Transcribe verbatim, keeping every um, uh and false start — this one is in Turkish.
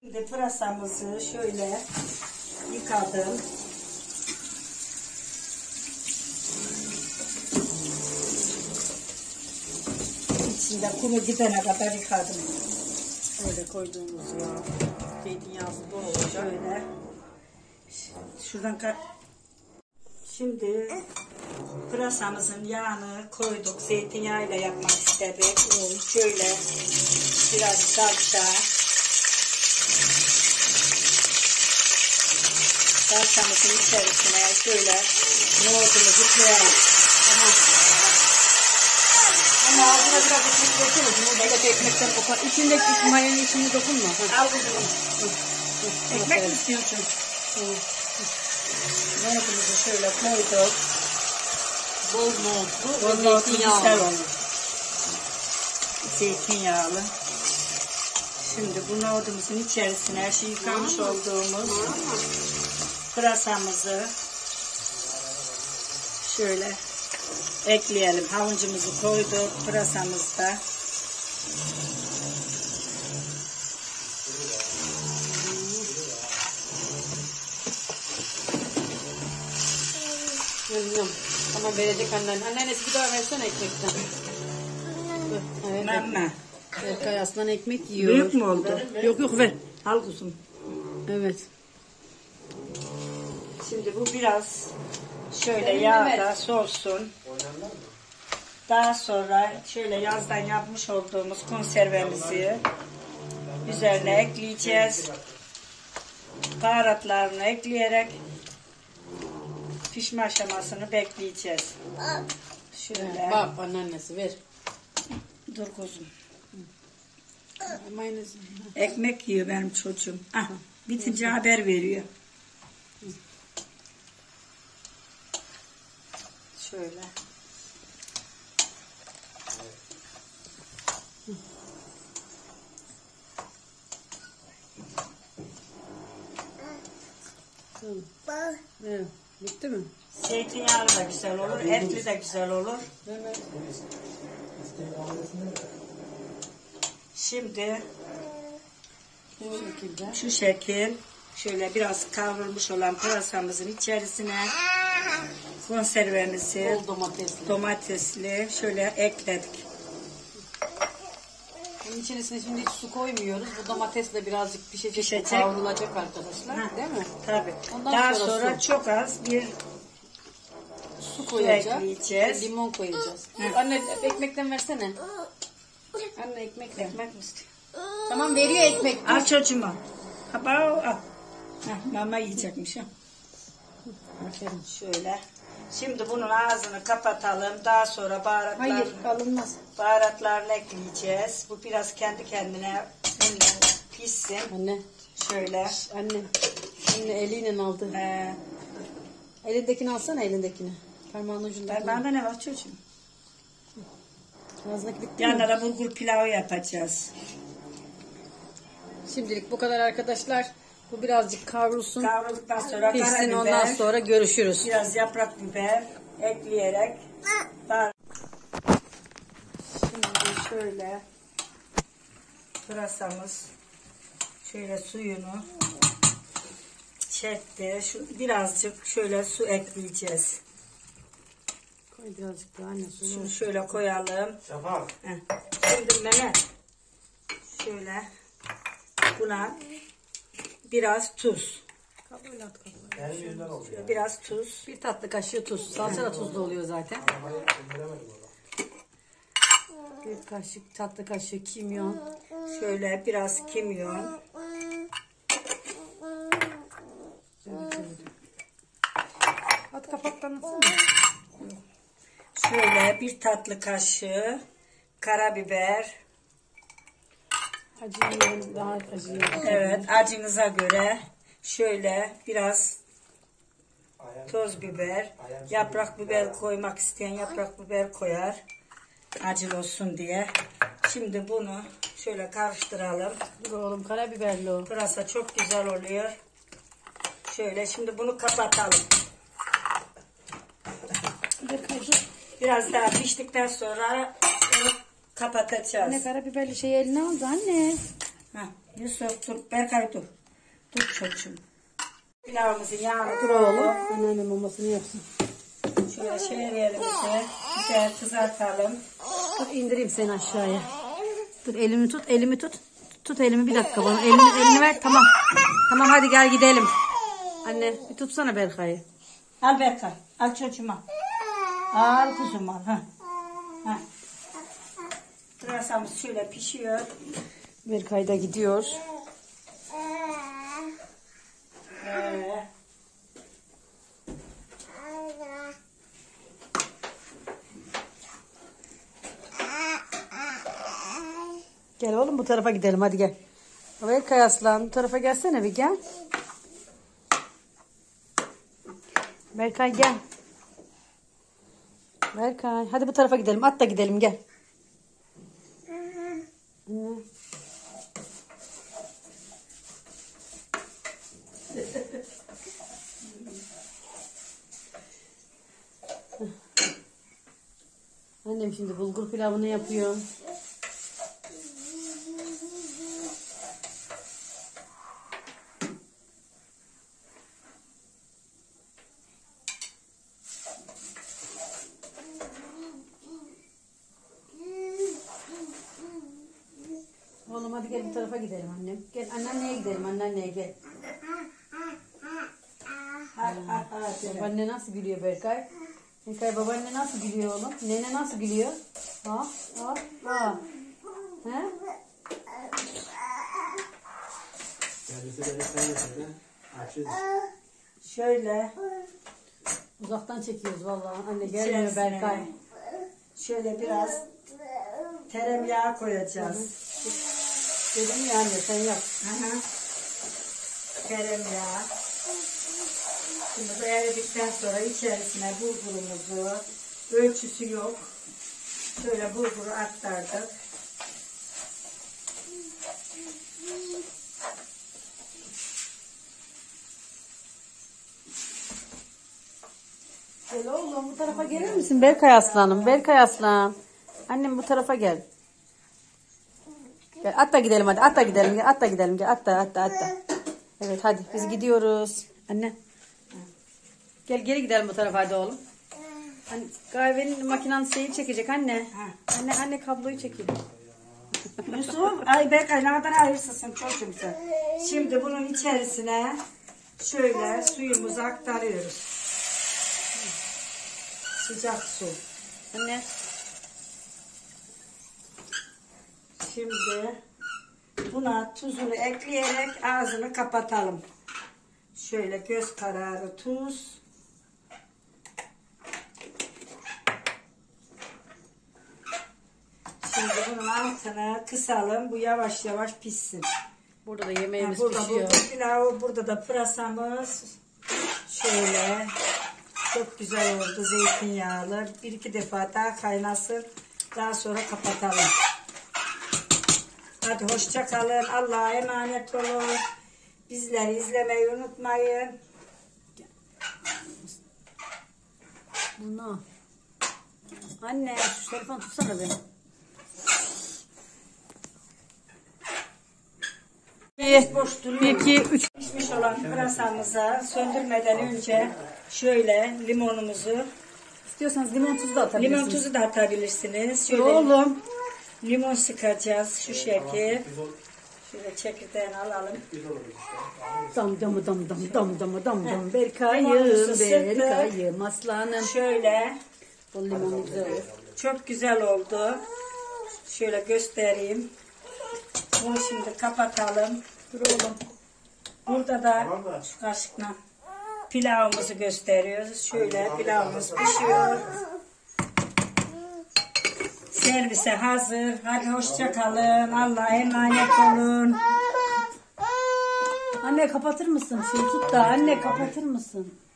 Şimdi pırasamızı şöyle yıkadım. İçinde kumu gidene kadar yıkadım. Öyle koyduğumuz yağ. Zeytinyağısı bol olacak. Şöyle. Şuradan ka Şimdi pırasamızın yağını koyduk. Zeytinyağıyla yapmak istedik. Şöyle biraz salça. Salçamızın içerisine şöyle nohutumuzu koyalım. Tamam. Ama ağzına biraz ekmek dokunma. Burada ekmekten kokar. İçindeki mayanın içine dokunma. Al bunu. Ekmek mi istiyorsun? Nohutumuzu şöyle koyduk. Bol nohutlu Bol ve nohutlu zeytinyağlı. güzel olur. Zeytinyağlı. Şimdi bu nohutumuzun içerisine şu yıkamış olduğumuz pırasamızı şöyle ekleyelim. Havucumuzu koyduk. Pırasamız da. Yum. Tamam verecek annen. Annesi bir daha versene ekmekten. Evet. Mama. Erkay aslan ekmek yiyor. Büyük mü oldu? Yok yok ver. Al kuzum. Evet. Şimdi bu biraz şöyle yağda soğusun. Daha sonra şöyle yazdan yapmış olduğumuz konservemizi üzerine ekleyeceğiz. Baharatlarını ekleyerek pişme aşamasını bekleyeceğiz. Şöyle. Bak anneannesi ver. Dur kuzum. Mayonez. Ekmek yiyor benim çocuğum. Ah, bitince haber veriyor. Şöyle. Evet. Bitti mi? Zeytinyağlı da güzel olur, etli de güzel olur. Evet. Şimdi Bu şekilde. şu şekil şöyle biraz kavrulmuş olan pırasamızın içerisine konservemizi Bol domatesli. domatesli şöyle ekledik. Bunun içerisine şimdi hiç su koymuyoruz. Bu domatesle birazcık pişecek, Pişecek. kavrulacak arkadaşlar. Ha, Değil mi? tabii. Ondan Daha sonra sonra, su. çok az bir Su koyacağız. ekleyeceğiz. Limon koyacağız. Ha. Anne ekmekten versene. Anne ekmekten. ekmek mi istiyor? Tamam veriyor ekmek. Al çocuğuma. Haba al. Heh, mama yiyecekmiş ha. Aferin. Şöyle. Şimdi bunun ağzını kapatalım. Daha sonra baharatlar, Hayır alınmaz. baharatlarını ekleyeceğiz. Bu biraz kendi kendine pişsin. Anne. Şöyle. Anne. Anne eliyle aldı. Ee, Elindekini alsana elindekini. Parmağın ucundakini. bende ne var çocuğum? Ağzındaki bitti mi? Yanına da bulgur pilavı yapacağız. Şimdilik bu kadar arkadaşlar. Bu birazcık kavrulsun. Kavrulduktan sonra Pişsin karabiber, ondan sonra görüşürüz. biraz yaprak biber ekleyerek bar- Şimdi şöyle pırasamız şöyle suyunu çekti. Şu birazcık şöyle su ekleyeceğiz. Koy birazcık daha anne suyu. Şunu şöyle koyalım. Şafak. Heh. Şimdi Mehmet şöyle buna biraz tuz. Kabul at kabul. Benim yüzümden oldu ya. Biraz tuz. Bir tatlı kaşığı tuz. Salça da tuzlu oluyor zaten. Bir kaşık tatlı kaşığı kimyon. Şöyle biraz kimyon. At kapaktan atsana. Şöyle bir tatlı kaşığı karabiber. Acı yiyelim daha acı yiyelim. Evet, acınıza göre şöyle biraz toz biber, yaprak biber koymak isteyen yaprak biber koyar. Acı olsun diye. Şimdi bunu şöyle karıştıralım. Dur oğlum karabiberli o. Pırasa çok güzel oluyor. Şöyle şimdi bunu kapatalım. Biraz daha piştikten sonra onu kapatacağız. Anne karabiberli şeyi eline aldı anne. Heh, Yusuf dur. Berkay dur. Dur çocuğum. Pilavımızın yağını dur oğlum. Anneannem mamasını yapsın. Şöyle çevirelim. Güzel kızartalım. Dur indireyim seni aşağıya. Dur elimi tut, elimi tut. Tut elimi bir dakika bana. Elini, elini ver. Tamam. Tamam hadi gel gidelim. Anne bir tutsana Berkay'ı. Al Berkay. Al çocuğuma. Al kuzum al. Ha. Ha. Pırasamız şöyle pişiyor. Berkay da gidiyor. Ee, Gel oğlum bu tarafa gidelim hadi gel. Berkay aslan bu tarafa gelsene bir gel. Berkay gel. Berkay hadi bu tarafa gidelim. At da gidelim gel. Anne. Annem şimdi bulgur pilavını yapıyor. Oğlum hadi gel bu tarafa gidelim annem. Gel anneanneye gidelim anneanneye gel. ha, ha, ha, Babaanne nasıl gülüyor Berkay? Berkay babaanne nasıl gülüyor oğlum? Nene nasıl gülüyor? Ha? Ha? Ha? He? Şöyle Uzaktan çekiyoruz vallahi. Anne gelmiyor içerisine Berkay. şöyle biraz tereyağı koyacağız. Dedim ya anne sen yap. Aha. Tereyağı. Şimdi bu eridikten sonra içerisine bulgurumuzu, ölçüsü yok. Şöyle bulguru aktardık. Gel oğlum bu tarafa gelir misin Berkay aslanım? Berkay aslan. Annem bu tarafa gel. Gel at da gidelim hadi at da gidelim gel at da gidelim gel at da at da at da. Evet hadi biz gidiyoruz. Anne. Gel geri gidelim bu tarafa hadi oğlum. Anne, kahvenin makinen şeyi çekecek anne. Ha. Anne anne kabloyu çekiyor. Yusuf, ay Berkay ne kadar hayırsızsın çocuğum sen. Şimdi bunun içerisine şöyle suyumuzu aktarıyoruz. Sıcak su. Anne. Şimdi buna tuzunu ekleyerek ağzını kapatalım. Şöyle göz kararı tuz. Şimdi bunun altını kısalım. Bu yavaş yavaş pişsin. Burada da yemeğimiz Ha, burada pişiyor. bulgur pilavı, burada da pırasamız. Şöyle çok güzel oldu, zeytinyağlı. Bir iki defa daha kaynasın. Daha sonra kapatalım. Hadi hoşça kalın. Allah'a emanet olun. Bizleri izlemeyi unutmayın. Bunu. Anne şu telefonu tutsana beni. Bir, Boş duruyor. iki, üç. Pişmiş olan pırasamıza söndürmeden önce şöyle limonumuzu, İstiyorsanız limon tuzu da atabilirsiniz. limon tuzu da atabilirsiniz. Şöyle Oğlum. limon sıkacağız şu şekil. Şöyle çekirdeğini alalım. Dam dam dam dam dam dam dam dam. Berkay'ım, Limonumuzu sıktık. Berkay'ım aslanım. Şöyle Bu limonu güzel olur. çok güzel oldu. Şöyle göstereyim. Bunu şimdi kapatalım. Dur oğlum. Burada da şu kaşıkla pilavımızı gösteriyoruz. Şöyle pilavımız pişiyor. Servise hazır. Hadi hoşça kalın. Allah'a emanet olun. Anne kapatır mısın? Şunu tut da anne kapatır mısın?